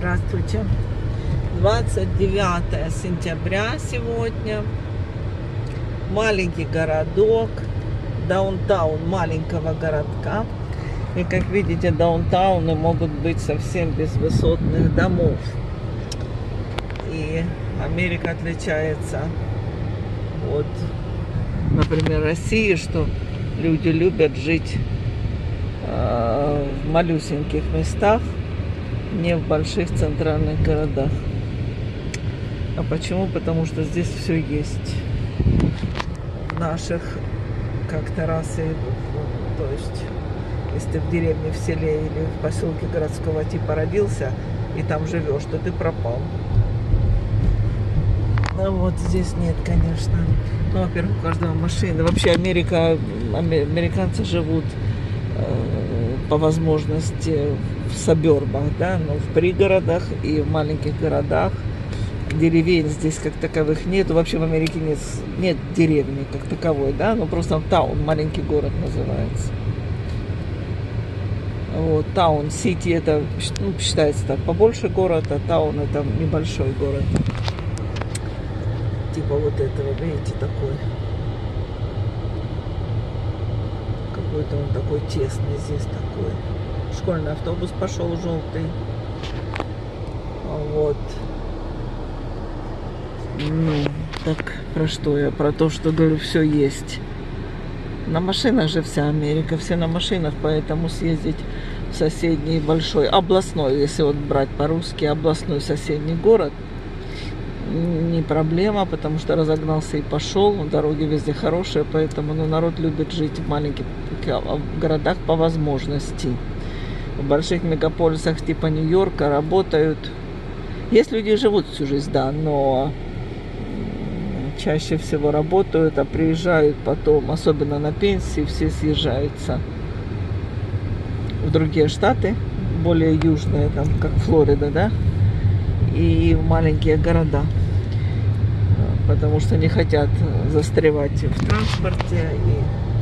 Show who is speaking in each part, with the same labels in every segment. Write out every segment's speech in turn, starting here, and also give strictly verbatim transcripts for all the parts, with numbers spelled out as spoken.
Speaker 1: Здравствуйте. двадцать девятое сентября сегодня. Маленький городок, даунтаун маленького городка. И как видите, даунтауны могут быть совсем без высотных домов. И Америка отличается от, например, России, что люди любят жить э, в малюсеньких местах, не в больших центральных городах. А почему? Потому что здесь все есть. В наших как-то раз, и, то есть, если ты в деревне, в селе или в поселке городского типа родился и там живешь, то ты пропал. Ну вот здесь нет, конечно. Ну, во-первых, у каждого машина. Вообще Америка, американцы живут э, по возможности в сабербах, да, но в пригородах и в маленьких городах. Деревень здесь как таковых нет. Вообще в Америке нет, нет деревни как таковой, да, но просто таун, маленький город называется. Вот, таун, сити это, ну, считается так, побольше город, а таун это небольшой город. Типа вот этого, видите, такой. Какой-то он такой тесный здесь такой. Школьный автобус пошел желтый. Вот. Ну, так, про что я? Про то, что, говорю, все есть. На машинах же вся Америка, все на машинах, поэтому съездить в соседний большой, областной, если вот брать по-русски, областной соседний город, не проблема, потому что разогнался и пошел, дороги везде хорошие, поэтому, ну, народ любит жить в маленьких городах по возможности. В больших мегаполисах типа Нью-Йорка работают. Есть люди, живут всю жизнь, да, но чаще всего работают, а приезжают потом, особенно на пенсии, все съезжаются в другие штаты, более южные, там, как Флорида, да, и в маленькие города, потому что не хотят застревать в транспорте. И,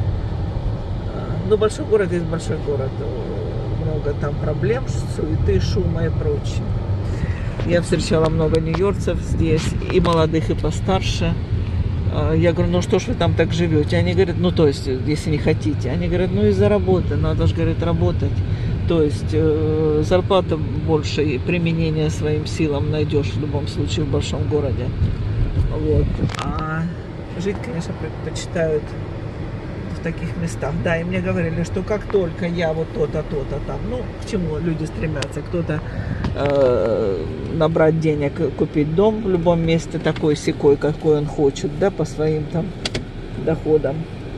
Speaker 1: ну, большой город есть большой город, много там проблем, суеты, шума и прочее. Я встречала много нью-йоркцев здесь, и молодых, и постарше. Я говорю, ну что ж вы там так живете? Они говорят, ну то есть, если не хотите. Они говорят, ну из-за работы, надо же, говорит, работать. То есть э, зарплата больше, и применение своим силам найдешь в любом случае в большом городе. Вот. А жить, конечно, предпочитают в таких местах. Да, и мне говорили, что как только я вот то-то, то-то там, ну, к чему люди стремятся, кто-то э, набрать денег, купить дом в любом месте, такой-сякой, какой он хочет, да, по своим там доходам.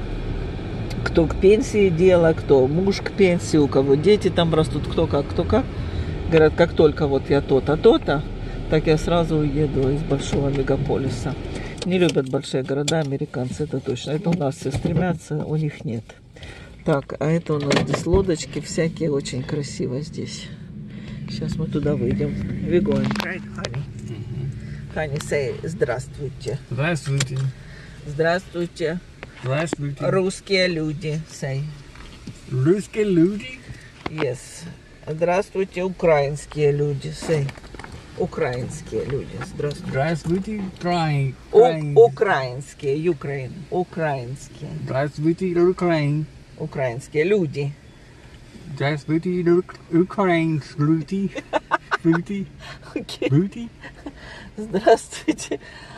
Speaker 1: Кто к пенсии дело, кто муж к пенсии, у кого дети там растут, кто как, кто как. Говорят, как только вот я то-то, то-то, так я сразу уеду из большого мегаполиса. Не любят большие города американцы, это точно. Это у нас все стремятся, у них нет. Так, а это у нас здесь лодочки всякие, очень красиво здесь. Сейчас мы туда выйдем. We going, right, honey? Honey, say здравствуйте.
Speaker 2: Здравствуйте.
Speaker 1: Здравствуйте.
Speaker 2: Здравствуйте.
Speaker 1: Русские люди, say.
Speaker 2: Русские люди?
Speaker 1: Yes. Здравствуйте, украинские люди, say. Украинские люди. Здравствуйте.
Speaker 2: Здравствуйте, Украин.
Speaker 1: У- украинские, Украин. Украинские.
Speaker 2: Здравствуйте, Украин.
Speaker 1: Украинские люди.
Speaker 2: Здравствуйте, украинские люди. Люди. Люди.
Speaker 1: Здравствуйте.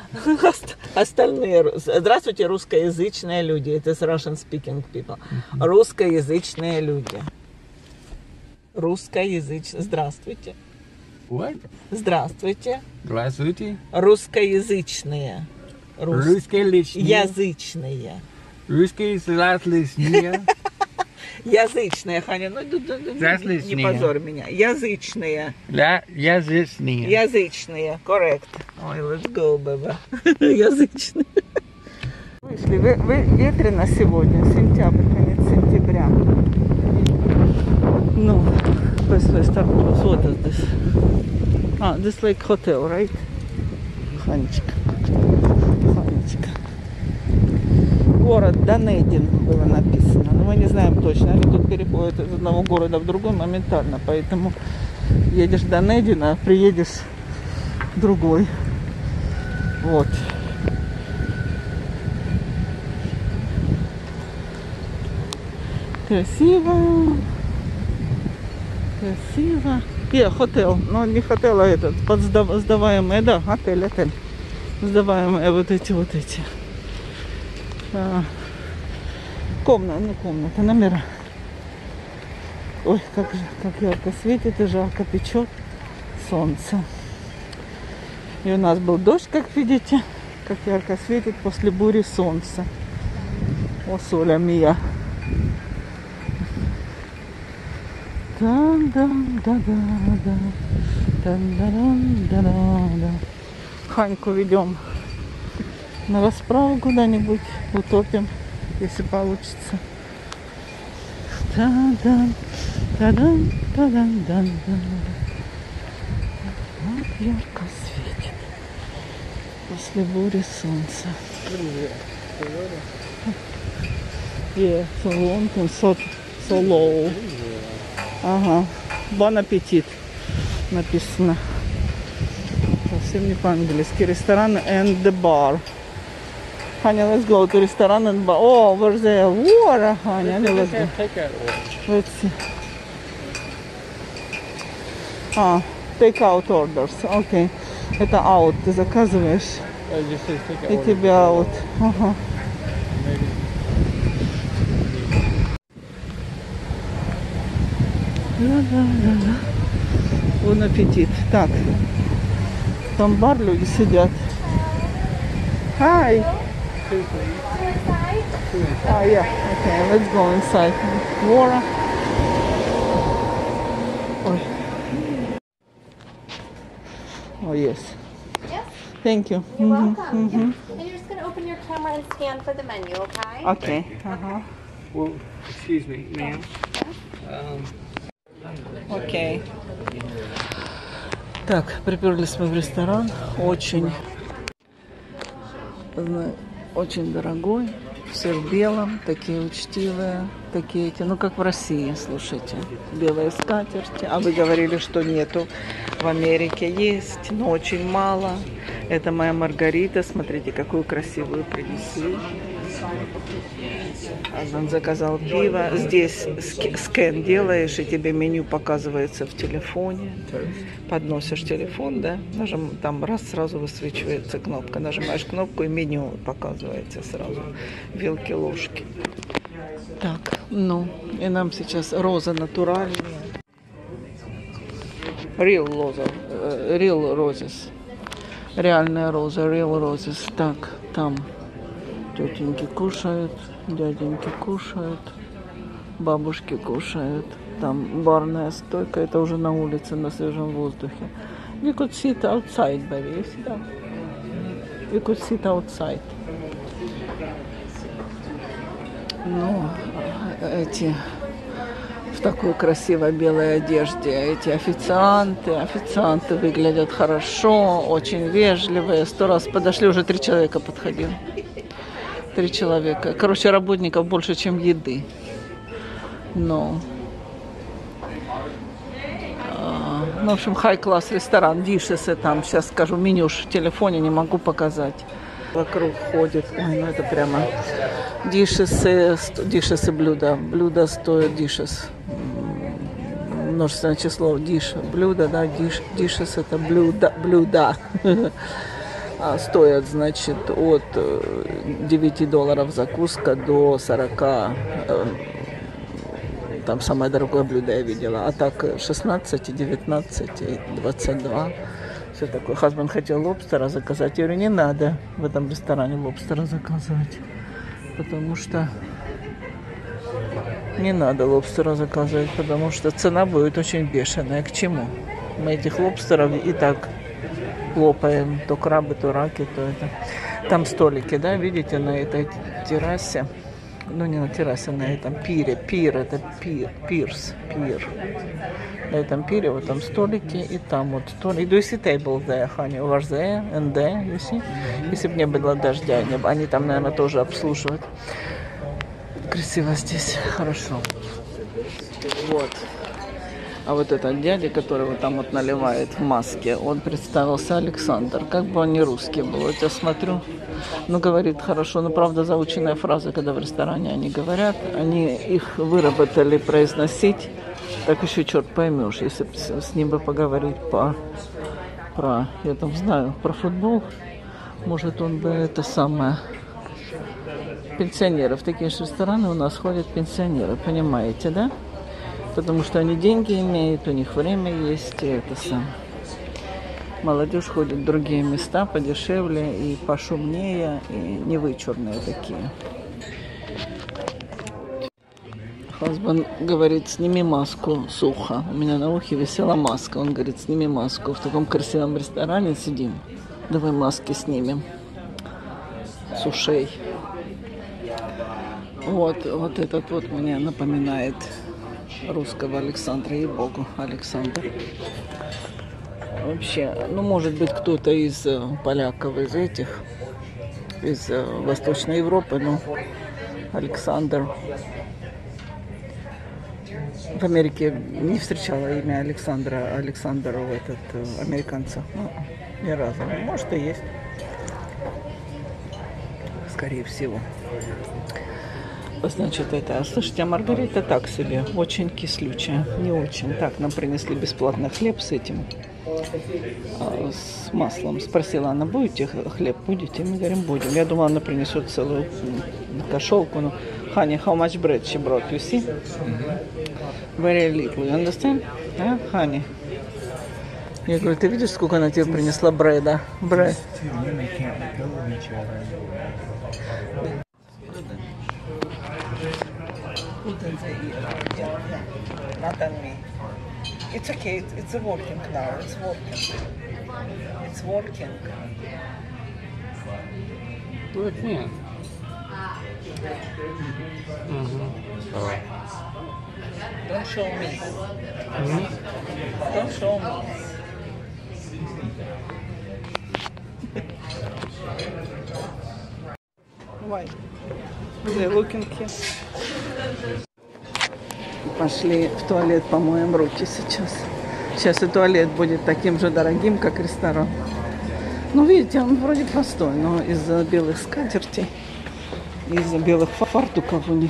Speaker 1: Остальные. Здравствуйте, русскоязычные люди. Это Russian speaking people. Русскоязычные люди. Русскоязычные. Здравствуйте.
Speaker 2: What?
Speaker 1: Здравствуйте.
Speaker 2: Здравствуйте.
Speaker 1: Русскоязычные. Рус...
Speaker 2: Русскоязычные.
Speaker 1: Язычные.
Speaker 2: Русскоязычные.
Speaker 1: Язычные, Ханя, ну не, не позорь меня. Язычные.
Speaker 2: Да, язычные.
Speaker 1: Язычные, correct. Ой, let's go, baby. Язычные. Вышли, вы, вы, ветрено сегодня, сентябрь, конец сентября. Ну, let's, let's start. What is this? Ah, this like hotel, right? Ханечка. Ханечка. Город Данедин было написано, но мы не знаем точно. Они тут переходят из одного города в другой моментально, поэтому едешь до Недина, приедешь другой. Вот. Красиво. Красиво. Yeah, хотел. Но не хотела этот. Под сдав- сдаваемые, да, отель, отель. Сдаваемые вот эти, вот эти. А, комната, не комната, номера. Ой, как же, как ярко светит и жарко печет солнце. И у нас был дождь, как видите, как ярко светит после бури солнце. О, соля мия. Ханьку ведем на расправу куда-нибудь, утопим, если получится. Та-дам, та-дам, та-дам, та-дам. Вот ярко светит после бури солнца. Yeah, so long and so, so low. Ага. Bon аппетит написано. Совсем не по-английски. Ресторан and the bar. Ханя, let's go to restaurant and bar. Oh, over there. Water, Ханя. Let's go. Let's see. А, take out orders. Окей. Okay. Это out. Ты заказываешь. И тебе out. Ага. Да-да-да-да. Бон аппетит. Так. Там бар, люди сидят. Hi. Ah, yeah. Okay, let's go inside. Water. Oh. Oh, yes.
Speaker 3: Yes.
Speaker 1: Thank you.
Speaker 3: You're
Speaker 1: Mm-hmm.
Speaker 3: welcome.
Speaker 1: Mm-hmm.
Speaker 3: Yeah. And you're just going to open your camera and scan for the menu, okay?
Speaker 1: Okay. Uh-huh.
Speaker 2: Well, excuse me, ma'am. Um,
Speaker 1: Окей. Так, приперлись мы в ресторан. Очень, очень дорогой. Все в белом, такие учтивые, такие эти, ну как в России, слушайте. Белые скатерти. А вы говорили, что нету. В Америке есть, но очень мало. Это моя Маргарита. Смотрите, какую красивую принесли. Он заказал пиво. Здесь скэн делаешь, и тебе меню показывается в телефоне. Подносишь телефон, да? Нажим, там раз сразу высвечивается кнопка. Нажимаешь кнопку, и меню показывается сразу. Вилки, ложки. Так, ну, и нам сейчас роза натуральная. Real роза. Real roses. Реальная роза. Real roses. Так, там тетеньки кушают, дяденьки кушают, бабушки кушают. Там барная стойка, это уже на улице, на свежем воздухе. You could sit outside, baby. You sit down. You could sit outside. Ну, эти в такой красивой белой одежде, эти официанты, официанты выглядят хорошо, очень вежливые. Сто раз подошли, уже три человека подходили. Три человека. Короче, работников больше, чем еды. Но, а, ну, в общем, хай-класс ресторан, дишесы там. Сейчас скажу, меню в телефоне не могу показать. Вокруг ходит. Ой, ну это прямо дишесы, дишесы блюда. Блюда стоят дишес. Множественное число диш. Блюда, да, диш, дишес это блюда, блюда. Стоят, значит, от девяти долларов закуска до сорока. Там самое дорогое блюдо я видела. А так шестнадцать, девятнадцать, двадцать два. Все такое. Хазбанд хотел лобстера заказать. Я говорю, не надо в этом ресторане лобстера заказывать. Потому что не надо лобстера заказывать, потому что цена будет очень бешеная. К чему? Мы этих лобстеров и так лопаем. То крабы, то раки, то это. Там столики, да, видите, на этой террасе. Ну, не на террасе, на этом пире. Пир, это пир, пирс, пир. На этом пире вот там столики, и там вот столик. Do you see table there, honey? Over there and there, you see? Если бы не было дождя, не... они там, наверное, тоже обслуживают. Красиво здесь, хорошо. Вот. А вот этот дядя, который вот там вот наливает в маске, он представился Александр. Как бы он не русский был. Вот я смотрю, ну, говорит хорошо. Но, правда, заученная фраза, когда в ресторане они говорят, они их выработали произносить, так еще черт поймешь, если бы с ним бы поговорить по, про, я там знаю, про футбол, может, он бы это самое... Пенсионеры. В такие же рестораны у нас ходят пенсионеры, понимаете, да? Потому что они деньги имеют, у них время есть, и это самое. Молодежь ходит в другие места подешевле и пошумнее, и невычурные такие. Хазбан говорит, сними маску, сухо. У меня на ухе висела маска. Он говорит, сними маску. В таком красивом ресторане сидим. Давай маски снимем с ушей. Вот, вот этот вот мне напоминает русского Александра, ей-богу, Александр. Вообще, ну, может быть, кто-то из поляков, из этих, из Восточной Европы, но Александр. В Америке не встречала имя Александра, Александра, этот, американца. Ну, ни разу. Может, и есть. Скорее всего. Значит, это, слушайте, а маргарита так себе, очень кислючая, не очень. Так, нам принесли бесплатно хлеб с этим, а, с маслом. Спросила она, будете хлеб, будете? Мы говорим, будем. Я думала, она принесет целую кошелку. Ну, Honey, how much bread she brought, you see? Very little, you understand? А, Honey? Я говорю, ты видишь, сколько она тебе принесла бреда? Бред. Not on me. It's okay. It's working now. It's working. It's working.
Speaker 2: Good, yeah. Mm-hmm.
Speaker 1: Don't show me.
Speaker 2: Mm-hmm.
Speaker 1: Don't show me. Why? They're looking here. Пошли в туалет, помоем руки сейчас. Сейчас и туалет будет таким же дорогим, как ресторан. Ну, видите, он вроде простой, но из-за белых скатертей, из-за белых фартуков у них.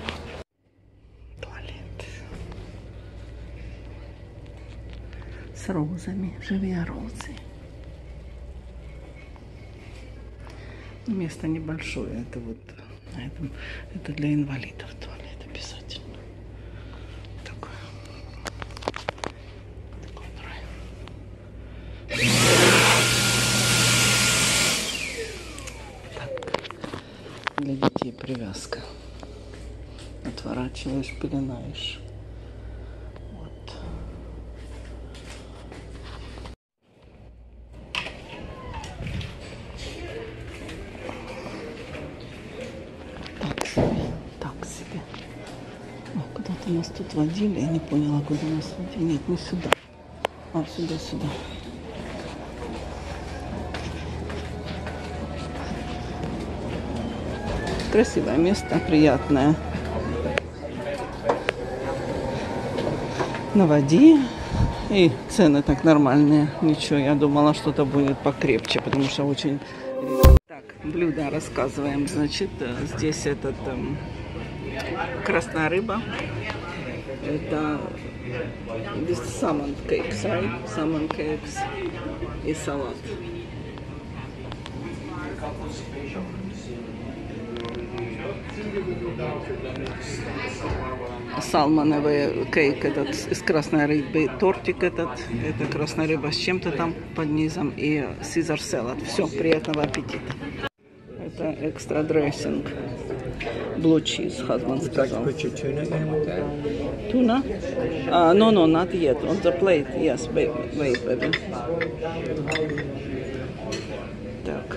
Speaker 1: Туалет. С розами, живые розы. Место небольшое, это вот, это, это для инвалидов туалет обязательно. Такой, такой драйв. Так, для детей привязка. Отворачиваешь, пеленаешь. Вот. Нас тут водили, я не поняла, куда нас водили. Нет, не сюда. А, сюда, сюда. Красивое место, приятное. На воде. И цены так нормальные. Ничего, я думала, что-то будет покрепче, потому что очень... Так, блюдо рассказываем. Значит, здесь этот... Эм, красная рыба. Это this salmon cakes, right? Salmon cakes и салат. Салмоновый кейк этот из красной рыбы, тортик этот, это красная рыба с чем-то там под низом и Caesar salad. Все, приятного аппетита. Это экстра дрессинг. Blue cheese, husband сказал. Tuna? Uh, no, no, not yet. On the plate, yes, wait, wait, baby. Так.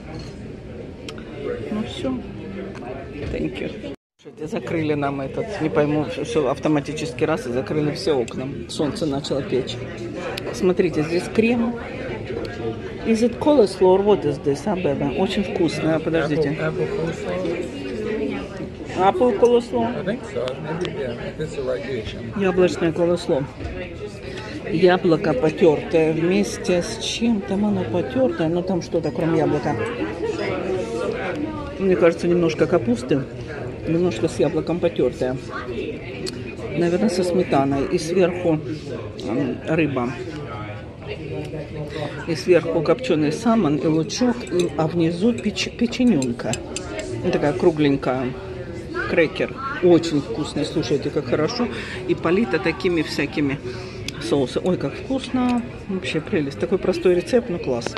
Speaker 1: Ну все. Thank you. Закрыли нам этот, не пойму, все автоматически раз и закрыли все окна. Солнце начало печь. Смотрите, здесь крем. Is it coleslaw or what is this, а, baby? Очень вкусная, подождите. Apple колесо.
Speaker 2: I think so. Maybe, yeah, if it's the right dish.
Speaker 1: Яблочное колесо. Яблоко потертое вместе с чем там оно потертое, но там что-то кроме яблока. Мне кажется, немножко капусты, немножко с яблоком потертое. Наверное, со сметаной. И сверху м, рыба. И сверху копченый самон и лучок, и, а внизу печ, печененка. Ну, такая кругленькая. Крекер. Очень вкусный, слушайте, как хорошо. И полита такими всякими соусами. Ой, как вкусно. Вообще прелесть. Такой простой рецепт, ну класс.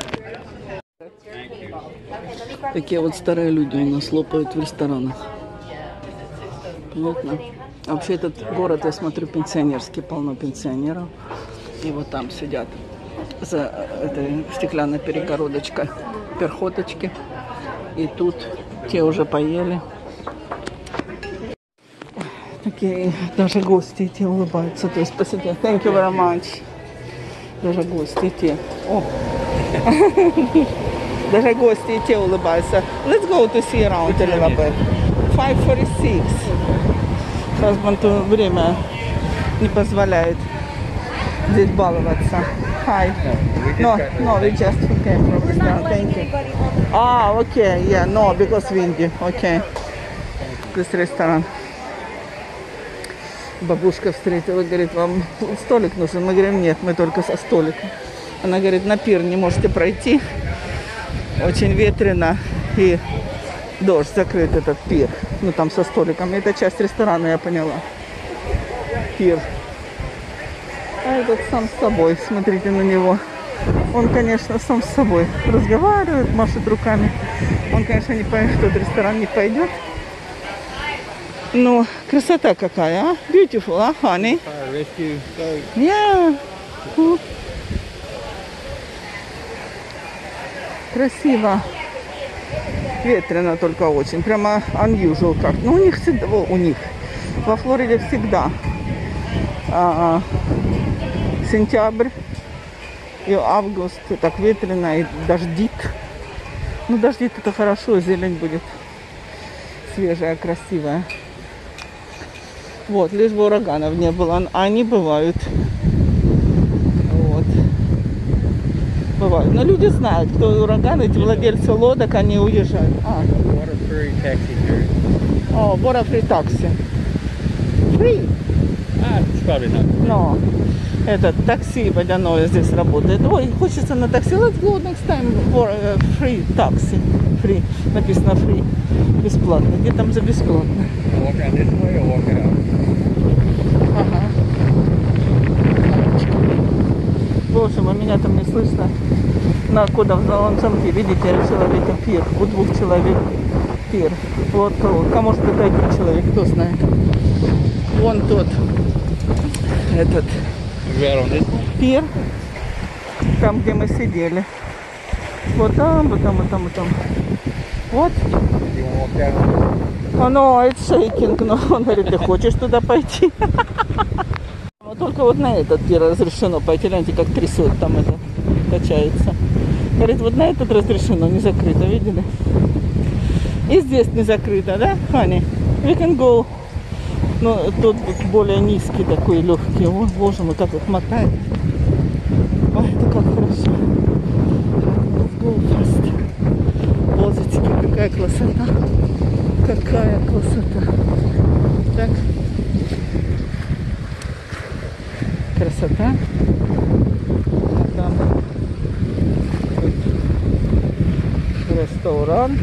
Speaker 1: Такие вот старые люди у нас лопают в ресторанах. Понятно? А вообще этот город, я смотрю, пенсионерский, полно пенсионеров. И вот там сидят за этой стеклянной перегородочкой перхоточки. И тут те уже поели. Такие даже гости те улыбаются. То есть, спасибо. Thank you very much. Даже гости те. О. Даже гости и те улыбаются. Let's go to see around a little bit. five forty-six. Husband время не позволяет здесь баловаться. Hi. No, no, we just came from restaurant. Thank you. Ah, okay. Yeah, no, because windy. Okay. This restaurant. Бабушка встретила, говорит, вам столик нужен? Мы говорим, нет, мы только со столиком. Она говорит, на пир не можете пройти. Очень ветрено и дождь, закрыт этот пир. Ну, там со столиком. Это часть ресторана, я поняла. Пир. А этот сам с собой. Смотрите на него. Он, конечно, сам с собой разговаривает, машет руками. Он, конечно, не пойдет, в тот ресторан не пойдет. Но красота какая, а? Beautiful, а, honey? Yeah. Красиво. Ветрено только очень. Прямо unusual как. Ну, у них всегда, у них. Во Флориде всегда. А, сентябрь и август так ветрено и дождит. Ну, дождит это хорошо, зелень будет свежая, красивая. Вот, лишь бы ураганов не было. А они бывают. Вот. Бывают. Но люди знают, кто ураган, эти владельцы лодок, они уезжают. А. О, water free taxi. Free.
Speaker 2: Ah, it's probably not.
Speaker 1: Но этот такси водяное здесь работает. Ой, хочется на такси. Let's go next time for uh, free taxi. Free. Написано free. Бесплатно. Где там за бесплатно?
Speaker 2: Walk around this way or walk it out?
Speaker 1: Ага. Боже мой, меня там не слышно. На куда в залом замке, видите, человека пир. У двух человек пир. Лодка, лодка. Может, это один человек, кто знает. Вон тот. Этот пир. Там, где мы сидели. Вот там, вот там, вот там, вот там. Вот. Оно, it's shaking, но он говорит, ты хочешь туда пойти? Только вот на этот пир разрешено пойти. Гляньте, как трясет там это, качается. Говорит, вот на этот разрешено, не закрыто, видели? И здесь не закрыто, да, honey? We can go. Но тут более низкий такой, легкий. О, боже мой, как их мотает. Ой, это как хорошо. Let's go fast. Бозочки, какая красота. Какая красота. Так. Красота. А там ресторан.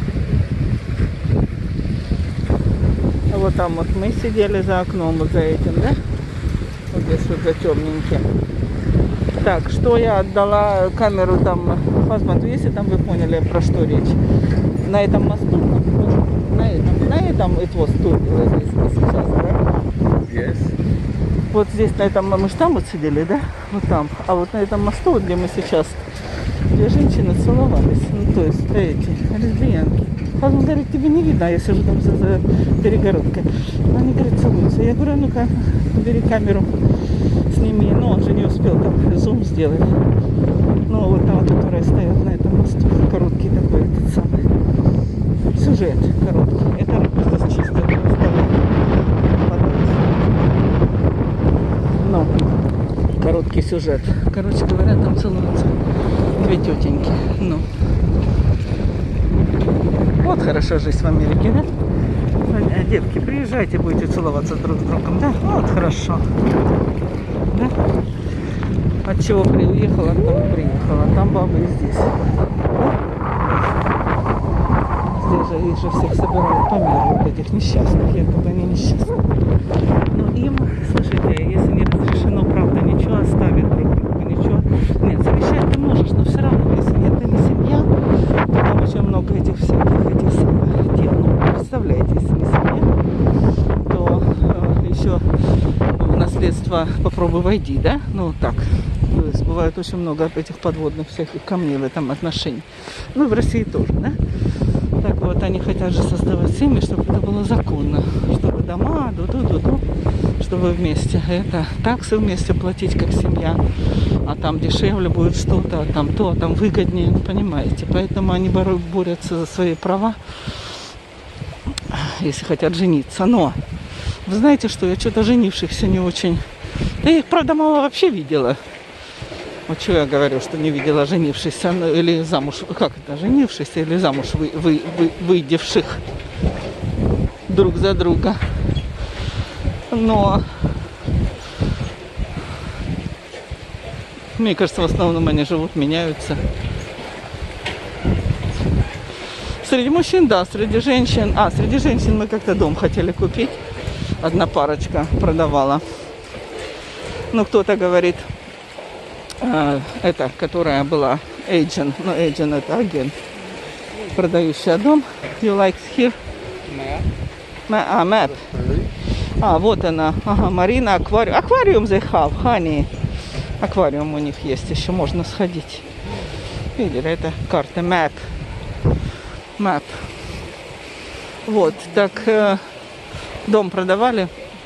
Speaker 1: А вот там вот мы сидели за окном, вот за этим, да? Вот здесь вот за темненьким. Так, что я отдала камеру там, посмотрю, если там вы поняли, про что речь. На этом мосту, на этом, на этом it was тут, здесь мы сейчас, да?
Speaker 2: Yes.
Speaker 1: Вот здесь на этом, мы же там вот сидели, да? Вот там. А вот на этом мосту, вот где мы сейчас, две женщины целовались. Ну, то есть, эти, лесбиянки. Хазбанд говорит, тебе не видно, я сижу там за, за перегородкой. Они, говорят, целуются. Я говорю, ну-ка, бери камеру, сними. Но он же не успел там зум сделать. Ну, вот там, которые стоят на этом мосту, короткий такой, этот самый. сюжет короткий. Это просто чисто ну, короткий сюжет. Короче говоря, там целуются две тетеньки. Ну. Вот хорошо жить в Америке, да? Детки, приезжайте, будете целоваться друг с другом, да? Вот хорошо. Да? От чего приехала, от того приехала. Там бабы и здесь. Здесь же их же всех собирают по миру, вот этих несчастных, якобы они несчастные. Но им, слушайте, если не разрешено, правда, ничего оставить друг другу, ничего. Нет, завещать ты можешь, но все равно, если нет, это не семья, то там очень много этих всяких этих самых дел. Ну, представляете, если не семья, то э, еще ну, в наследство попробуй войди, да? Ну, так. То есть бывает очень много этих подводных всяких камней в этом отношении. Ну, и в России тоже, да? Так вот, они хотят же создавать семьи, чтобы это было законно. Чтобы дома, ду-ду-ду-ду, чтобы вместе. Это таксы вместе платить, как семья. А там дешевле будет что-то, а там то, а там выгоднее, понимаете. Поэтому они борются за свои права, если хотят жениться. Но, вы знаете, что я что-то женившихся не очень... Да я их, правда, мало вообще видела. Вот что я говорю, что не видела женившихся, или замуж, как это, женившихся, или замуж вы, вы, вы, выйдевших друг за друга. Но, мне кажется, в основном они живут, меняются. Среди мужчин, да, среди женщин, а, среди женщин мы как-то дом хотели купить, одна парочка продавала. Ну, кто-то говорит, это, которая была agent, ну, agent это агент, продающая дом. You like here? Map. А, map. А, вот она. Ага, Марина, аквариум. Аквариум they have, honey. Аквариум у них есть, еще можно сходить. Видели, это карта, map. Map. Вот, так, э, дом продавали.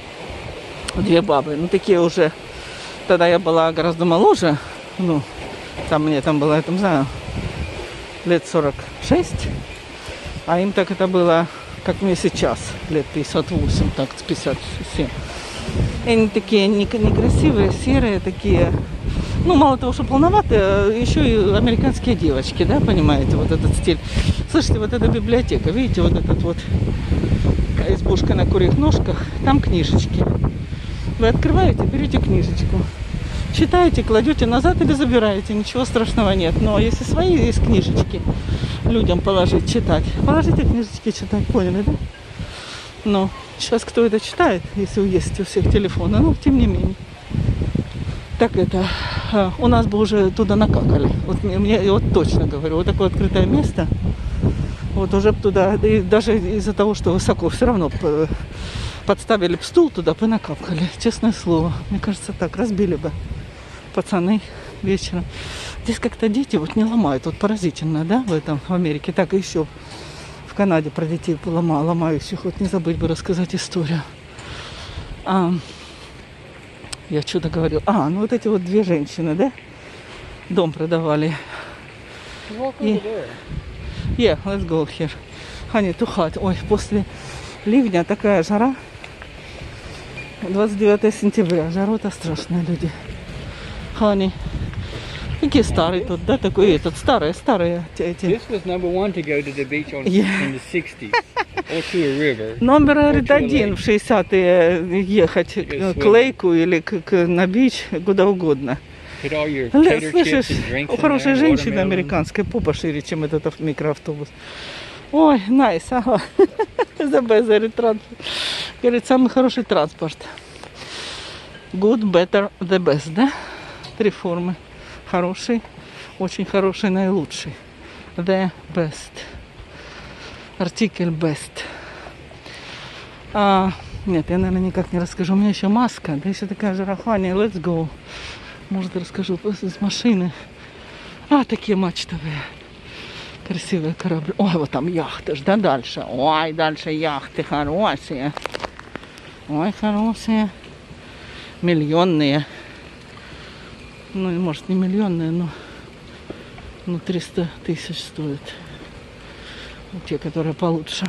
Speaker 1: Две бабы, ну, такие уже. Тогда я была гораздо моложе, ну, там мне там было, я там знаю, лет сорок шесть, а им так это было, как мне сейчас, лет пятьдесят восемь, так, пятьдесят семь. И они такие некрасивые, серые такие, ну, мало того, что полноватые, еще и американские девочки, да, понимаете, вот этот стиль. Слышите, вот эта библиотека, видите, вот этот вот избушка на курьих ножках, там книжечки. Вы открываете, берете книжечку, читаете, кладете назад или забираете, ничего страшного нет. Но если свои есть книжечки, людям положить, читать, положите книжечки читать, поняли, да? Но сейчас кто это читает, если есть у всех телефоны, ну, тем не менее. Так это, у нас бы уже туда накакали. Вот мне, мне вот точно говорю, вот такое открытое место, вот уже туда, и даже из-за того, что высоко, все равно подставили бы стул туда, понакапкали. Честное слово. Мне кажется, так разбили бы пацаны вечером. Здесь как-то дети вот не ломают. Вот поразительно, да, в этом, в Америке. Так и еще в Канаде про детей лома, ломающих. Вот не забыть бы рассказать историю. А, я что-то говорю. А, ну вот эти вот две женщины, да, дом продавали. И... Yeah, let's go here. Honey, too hot. Ой, после ливня такая жара. двадцать девятое сентября. Жара-то страшная, люди. Honey. Какие старые тут, да, такой этот, старые, старые эти.
Speaker 2: This was number one to go to the beach on,
Speaker 1: Yeah.
Speaker 2: in the sixties. Or to a river.
Speaker 1: Номер
Speaker 2: Or
Speaker 1: говорит,
Speaker 2: to a
Speaker 1: один
Speaker 2: lake.
Speaker 1: в шестидесятые ехать
Speaker 2: Yes,
Speaker 1: к лейку или к, к- на бич, куда угодно.
Speaker 2: Put all your
Speaker 1: Ле-
Speaker 2: tater
Speaker 1: Слышишь,
Speaker 2: chips and drinks
Speaker 1: у
Speaker 2: in
Speaker 1: хорошей
Speaker 2: there,
Speaker 1: женщины
Speaker 2: watermelon.
Speaker 1: американской попа шире, чем этот ав- микроавтобус. Ой, найс, ага. The best, говорит, транспорт. Говорит, самый хороший транспорт. Good, better, the best, да? Три формы. Хороший, очень хороший, наилучший. The best. Артикль best. А, нет, я, наверное, никак не расскажу. У меня еще маска, да еще такая жарахания. Let's go. Может, расскажу из машины. А, такие мачтовые. Красивые корабли. Ой, вот там яхты, да, дальше. Ой, дальше яхты хорошие. Ой, хорошие. Миллионные. Ну, может, не миллионные, но ну, триста тысяч стоит. те, которые получше.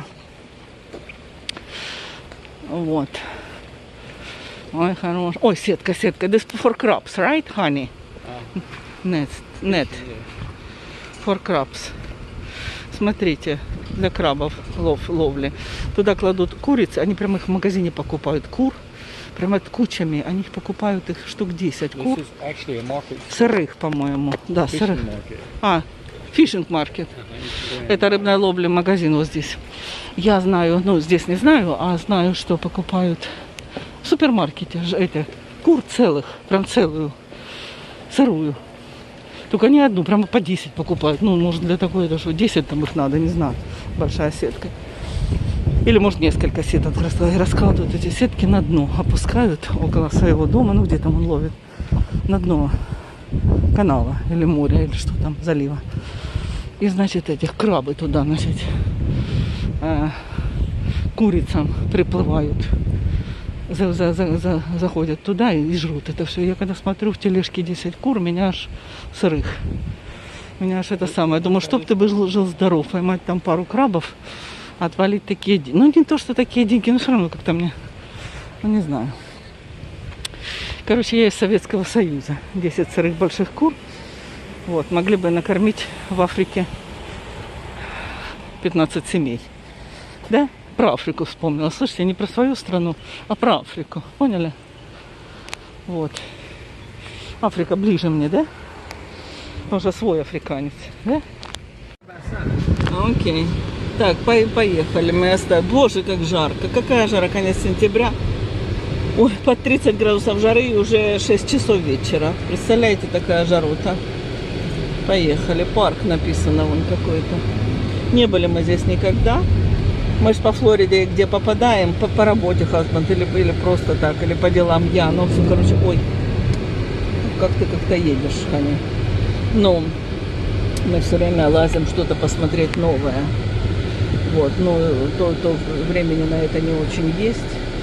Speaker 1: Вот. Ой, хорош. Ой, сетка, сетка. This for crabs, right, honey? Net, net. For crabs. Смотрите, для крабов лов, ловли. Туда кладут курицы, они прямо их в магазине покупают. Кур, прямо кучами. Они их покупают, их штук десять кур. Сырых, по-моему. Да, сырых. А, фишинг маркет. Это рыбная ловля, магазин вот здесь. Я знаю, ну здесь не знаю, а знаю, что покупают в супермаркете эти кур целых, прям целую, сырую. Только не одну, прямо по десять покупают. Ну, может, для такой, это что, десять там их надо, не знаю. Большая сетка. Или, может, несколько сеток раскладывают эти сетки на дно. Опускают около своего дома, ну, где там он ловит. На дно канала или моря, или что там, залива. И, значит, этих крабы туда, значит, э, курицам приплывают. За, за, за, за, заходят туда и, и жрут это все. Я когда смотрю в тележке десять кур, меня аж сырых. Меня аж это самое. Я думаю, чтоб ты бы жил, жил здоров, поймать там пару крабов, отвалить такие деньги. Ну, не то, что такие деньги, но все равно как-то мне, ну, не знаю. Короче, я из Советского Союза. десять сырых больших кур. Вот, могли бы накормить в Африке пятнадцать семей. Да? Про Африку вспомнила. Слушайте, не про свою страну, а про Африку. Поняли? Вот. Африка ближе мне, да? Он же свой африканец, да? Окей. Так, по поехали. Мы оставим. Боже, как жарко. Какая жара, конец сентября. Ой, под тридцать градусов жары и уже шесть часов вечера. Представляете, такая жарута. Поехали. Парк написано вон какой-то. Не были мы здесь никогда. Мы же по Флориде, где попадаем, по, по работе, хазбанд, или, или просто так, или по делам я. Ну, все, короче, ой, как ты как-то едешь, Ханя. Ну, мы все время лазим что-то посмотреть новое. Вот, ну, то, то времени на это не очень есть.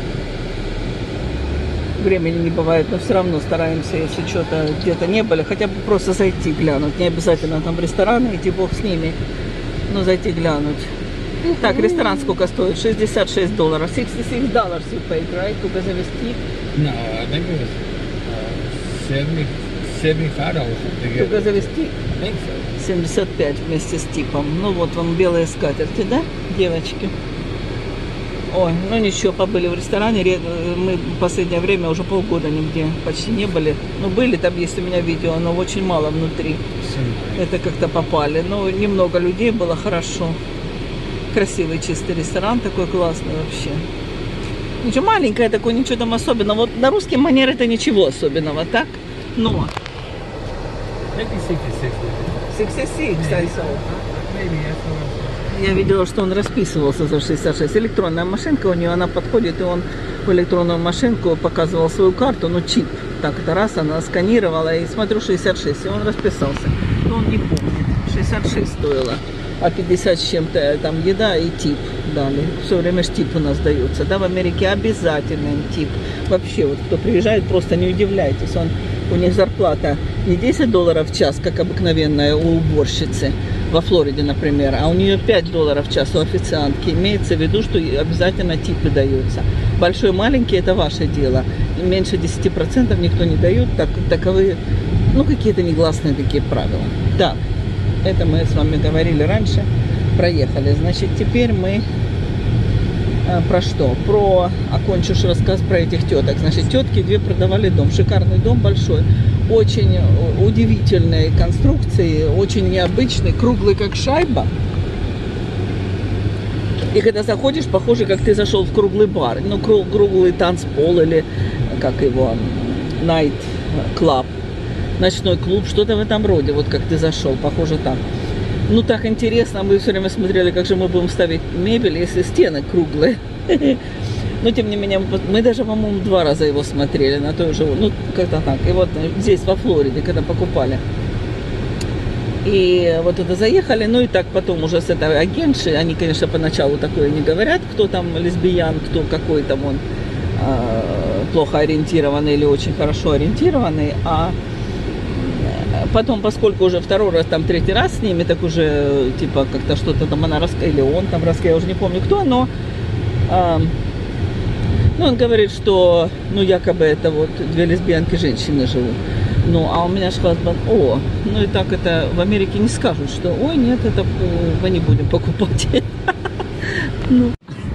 Speaker 1: Времени не бывает, но все равно стараемся, если что-то где-то не были, хотя бы просто зайти глянуть. Не обязательно там в рестораны идти, бог с ними, но зайти глянуть. Так, ресторан сколько стоит? шестьдесят шесть долларов. sixty-six dollars you paid, right? Только завести?
Speaker 2: No, I think it was uh, seventy, seventy-five dollars.
Speaker 1: Только завести?
Speaker 2: I think so.
Speaker 1: семьдесят пять вместе с типом. Ну вот вам белые скатерти, да, девочки? Ой, ну ничего, побыли в ресторане. Мы в последнее время уже полгода нигде почти не были. Ну были, там есть у меня видео, но очень мало внутри. Это как-то попали. Ну, немного людей было, хорошо. Красивый чистый ресторан, такой классный вообще. Ничего, маленькое такое, ничего там особенного. Вот на русский манер это ничего особенного, так? Но. шестьдесят шесть, I saw. Я видела, что он расписывался за шестьдесят шесть. Электронная машинка у нее, она подходит, и он в электронную машинку показывал свою карту, ну чип. Так, это раз, она сканировала, и смотрю шестьдесят шесть, и он расписался. Но он не помнит. шестьдесят шесть стоило. А пятьдесят с чем-то там еда и тип дали. Все время ж тип у нас дается. Да, в Америке обязательный тип. Вообще, вот кто приезжает, просто не удивляйтесь. Он, у них зарплата не десять долларов в час, как обыкновенная у уборщицы во Флориде, например, а у нее пять долларов в час у официантки. Имеется в виду, что обязательно типы даются. Большой, маленький – это ваше дело. И меньше десяти процентов никто не дает. Так, таковы, ну, какие-то негласные такие правила. Так. Это мы с вами говорили раньше, проехали. Значит, теперь мы а, про что? Про, окончишь рассказ про этих теток. Значит, тетки две продавали дом. Шикарный дом, большой. Очень удивительной конструкции, очень необычный, круглый как шайба. И когда заходишь, похоже, как ты зашел в круглый бар. Ну, круглый танцпол или, как его, night club. Ночной клуб, что-то в этом роде, вот как ты зашел, похоже так. Ну так интересно, мы все время смотрели, как же мы будем ставить мебель, если стены круглые. Но тем не менее, мы даже, по-моему, два раза его смотрели на той же, ну как-то так. И вот здесь, во Флориде, когда покупали. И вот туда заехали, ну и так потом уже с этой агентшей, они, конечно, поначалу такое не говорят, кто там лесбиян, кто какой там он плохо ориентированный или очень хорошо ориентированный, а потом, поскольку уже второй раз, там третий раз с ними, так уже типа как-то что-то там она рассказала, или он там рассказал, я уже не помню кто, но э, ну, он говорит, что ну якобы это вот две лесбиянки женщины живут. Ну, а у меня же хазбанд, о, ну и так это в Америке не скажут, что ой, нет, это мы не будем покупать. Ну.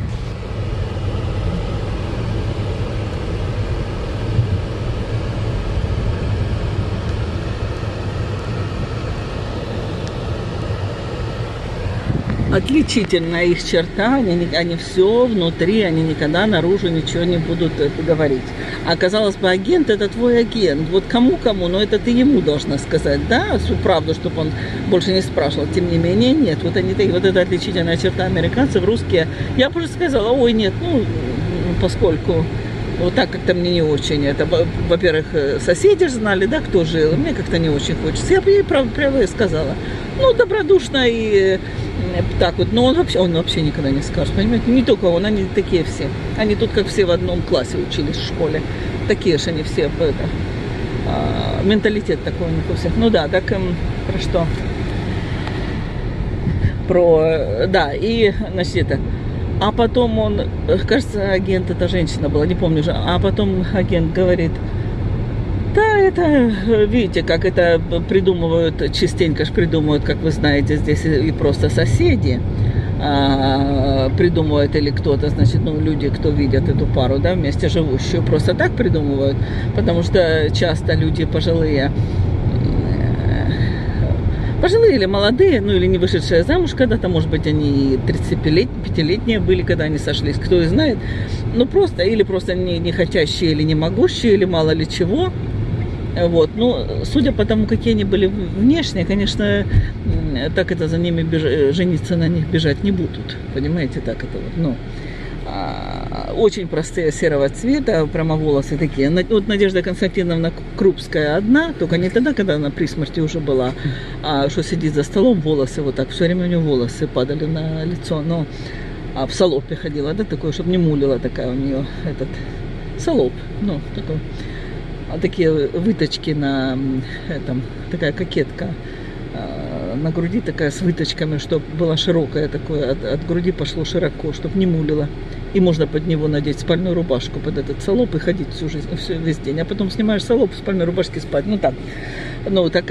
Speaker 1: Отличительная их черта, они, они все внутри, они никогда наружу ничего не будут говорить. А казалось бы, агент это твой агент. Вот кому-кому, но это ты ему должна сказать, да, всю правду, чтобы он больше не спрашивал. Тем не менее, нет. Вот они вот эта отличительная черта американцев, русские. Я бы уже сказала, ой, нет, ну, поскольку вот так как-то мне не очень. Это, во-первых, соседи же знали, да, кто жил. Мне как-то не очень хочется. Я бы ей прямо, прямо и сказала. Ну, добродушно и так вот. Но он вообще, он вообще никогда не скажет, понимаете? Не только он, они такие все. Они тут как все в одном классе учились в школе. Такие же они все. Это, а, менталитет такой у них у всех. Ну да, так эм, про что? Про, да, и, значит, это... А потом он, кажется, агент, это женщина была, не помню уже, а потом агент говорит, да, это, видите, как это придумывают, частенько же придумывают, как вы знаете, здесь и просто соседи а, придумывают, или кто-то, значит, ну, люди, кто видят эту пару, да, вместе живущую, просто так придумывают, потому что часто люди пожилые, пожилые или молодые, ну или не вышедшие замуж когда-то, может быть, они тридцатипятилетние были, когда они сошлись, кто и знает. Ну просто, или просто не, не хотящие, или не могущие, или мало ли чего. Вот. Ну, судя по тому, какие они были внешне, конечно, так это за ними беж... жениться на них бежать не будут. Понимаете, так это вот, ну. Очень простые серого цвета, прямо волосы такие. Вот Надежда Константиновна Крупская одна, только не тогда, когда она при смерти уже была, а что сидит за столом, волосы вот так, все время у нее волосы падали на лицо, но а в салопе ходила, да, такой, чтобы не мулила такая у нее этот салоп, ну, такой, а такие выточки на этом, такая кокетка. На груди такая с выточками, чтобы была широкая такое, от, от груди пошло широко, чтобы не мулило. И можно под него надеть спальную рубашку, под этот салоп и ходить всю жизнь, всю, весь день. А потом снимаешь салоп, в спальной рубашке спать. Ну так, ну так.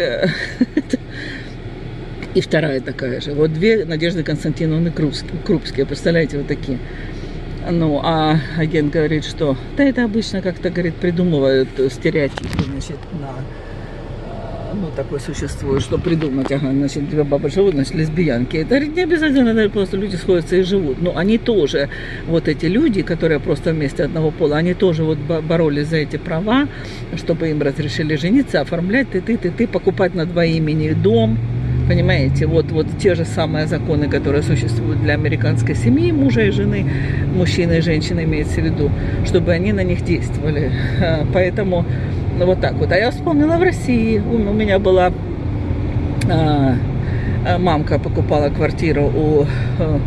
Speaker 1: И вторая такая же. Вот две Надежды Константиновны Крупские, представляете, вот такие. Ну, а агент говорит, что да это обычно как-то, говорит, придумывают стереотипы, значит, на... Ну, такое существует, что придумать, ага, значит, две бабы живут, значит, лесбиянки. Это не обязательно, да, просто люди сходятся и живут. Но они тоже, вот эти люди, которые просто вместе одного пола, они тоже вот боролись за эти права, чтобы им разрешили жениться, оформлять ты, ты, ты, ты, покупать на два имени дом. Понимаете, вот, вот те же самые законы, которые существуют для американской семьи, мужа и жены, мужчины и женщины имеется в виду, чтобы они на них действовали. Поэтому... Ну, вот так вот. А я вспомнила в России. У, у меня была а, мамка покупала квартиру у а,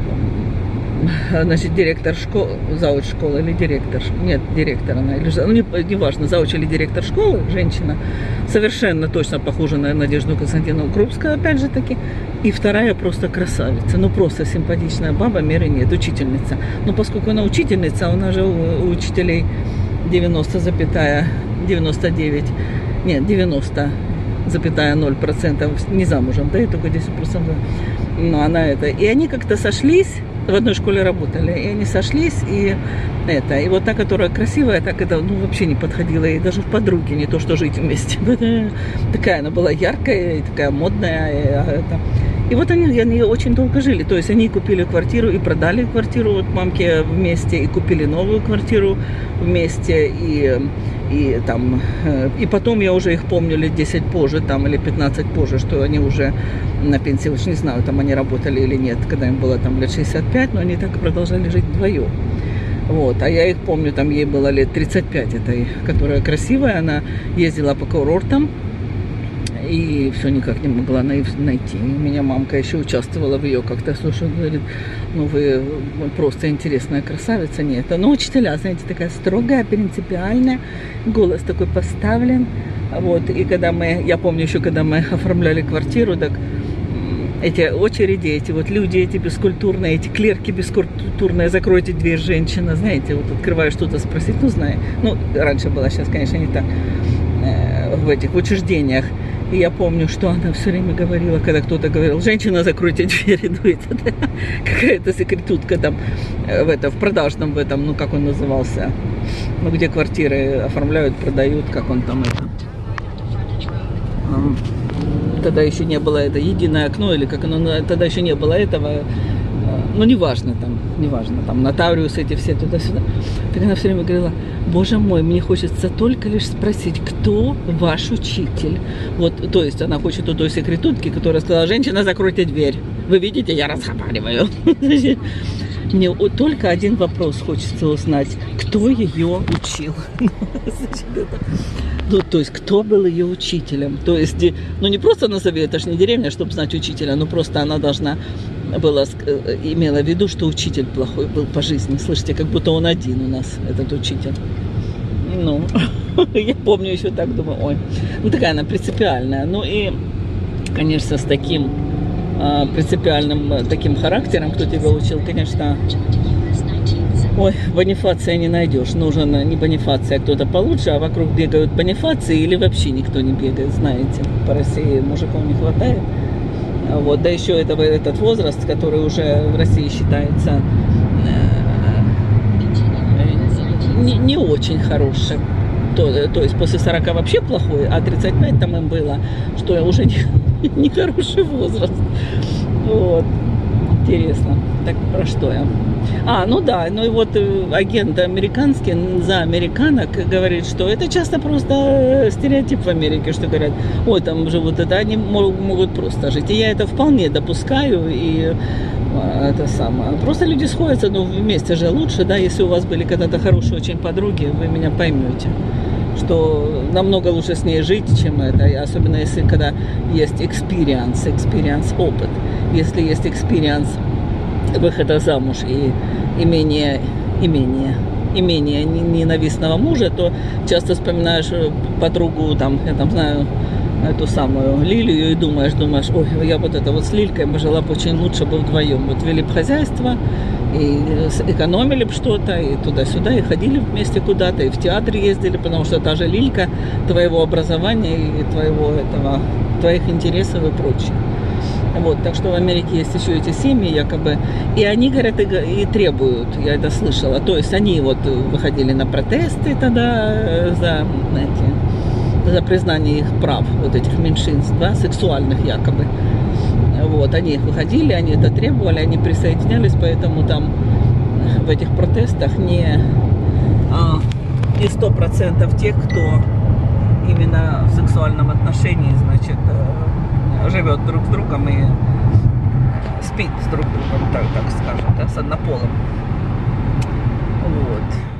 Speaker 1: значит, директор школы, зауч школы или директор, нет, директор она, или, ну, не, не важно, зауч или директор школы, женщина, совершенно точно похожа на Надежду Константиновну Крупскую, опять же таки, и вторая просто красавица, ну просто симпатичная баба, меры нет, учительница. Но поскольку она учительница, она же у, у учителей девяносто, девяносто девять, нет, девяносто, ноль процентов не замужем, да, и только десять процентов. Но она это, и они как-то сошлись, в одной школе работали, и они сошлись, и это, и вот та, которая красивая, так это, ну, вообще не подходила, и даже в подруге, не то, что жить вместе. Такая она была яркая, и такая модная, и, это. И вот они, они очень долго жили, то есть они купили квартиру и продали квартиру вот мамке вместе, и купили новую квартиру вместе, и, и там, и потом я уже их помню лет десять позже, там, или пятнадцать позже, что они уже на пенсии, уж не знаю, там они работали или нет, когда им было там лет шестьдесят пять, но они так и продолжали жить вдвоем. Вот, а я их помню, там ей было лет тридцать пять, этой, которая красивая, она ездила по курортам, И все никак не могла найти. У меня мамка еще участвовала в ее как-то, слушай, говорит, ну вы просто интересная красавица. Нет, ну учителя, знаете, такая строгая, принципиальная, голос такой поставлен. Вот, и когда мы, я помню еще, когда мы оформляли квартиру, так эти очереди, эти вот люди, эти бескультурные, эти клерки бескультурные, закройте дверь, женщина, знаете, вот открываешь что-то спросить, ну знаю, ну раньше было, сейчас, конечно, не так, э, в этих учреждениях. И я помню, что она все время говорила, когда кто-то говорил, женщина, закройте двери, ну это да, какая-то секретутка там, в, это, в продажном в этом, ну как он назывался, ну где квартиры оформляют, продают, как он там это. Тогда еще не было это единое окно, или как оно, тогда еще не было этого, ну неважно там, неважно, там нотариусы эти все туда-сюда. Так она все время говорила, боже мой, мне хочется только лишь спросить, кто ваш учитель? Вот, то есть она хочет у той секретутки, которая сказала, женщина, закройте дверь. Вы видите, я разговариваю. Мне только один вопрос хочется узнать, кто ее учил. Ну, то есть, кто был ее учителем? То есть, ну, не просто назови, это же не деревня, чтобы знать учителя, но просто она должна была, имела в виду, что учитель плохой был по жизни. Слышите, как будто он один у нас, этот учитель. Ну, я помню еще так, думаю, ой, ну, такая она принципиальная. Ну, и, конечно, с таким принципиальным таким характером, кто тебя учил, конечно, ой, бонифация не найдешь. Нужен не бонифация, а кто-то получше, а вокруг бегают бонифации или вообще никто не бегает, знаете. По России мужиков не хватает. Вот, да еще этого, этот возраст, который уже в России считается не, не очень хорошим. То, то есть после сорока вообще плохой, а тридцать пять там им было, что уже не, не хороший возраст. Вот. Интересно. Так про что я? А, ну да, ну и вот агент американский за американок говорит, что это часто просто стереотип в Америке, что говорят, ой, там живут это, они могут просто жить. И я это вполне допускаю, и это самое. Просто люди сходятся, ну вместе же лучше, да, если у вас были когда-то хорошие очень подруги, вы меня поймете, что намного лучше с ней жить, чем это, и особенно если когда есть experience, experience, опыт. Если есть experience выхода замуж и имение, имение, имение ненавистного мужа, то часто вспоминаешь подругу, там, я там знаю, эту самую Лилию, и думаешь, думаешь, ой, я вот это вот с Лилькой бы жила бы очень лучше бы вдвоем. Вот вели бы хозяйство, и экономили бы что-то, и туда-сюда, и ходили вместе куда-то, и в театр ездили, потому что та же Лилька твоего образования и твоего этого, твоих интересов и прочее. Вот, так что в Америке есть еще эти семьи якобы, и они, говорят, и, и требуют, я это слышала, то есть они вот выходили на протесты тогда за, знаете, за признание их прав, вот этих меньшинств, да, сексуальных якобы. Вот, они выходили, они это требовали, они присоединялись, поэтому там в этих протестах не, а, не сто процентов тех, кто именно в сексуальном отношении, значит, живет друг с другом и спит с друг другом, так, так скажем, да, с однополым. Вот.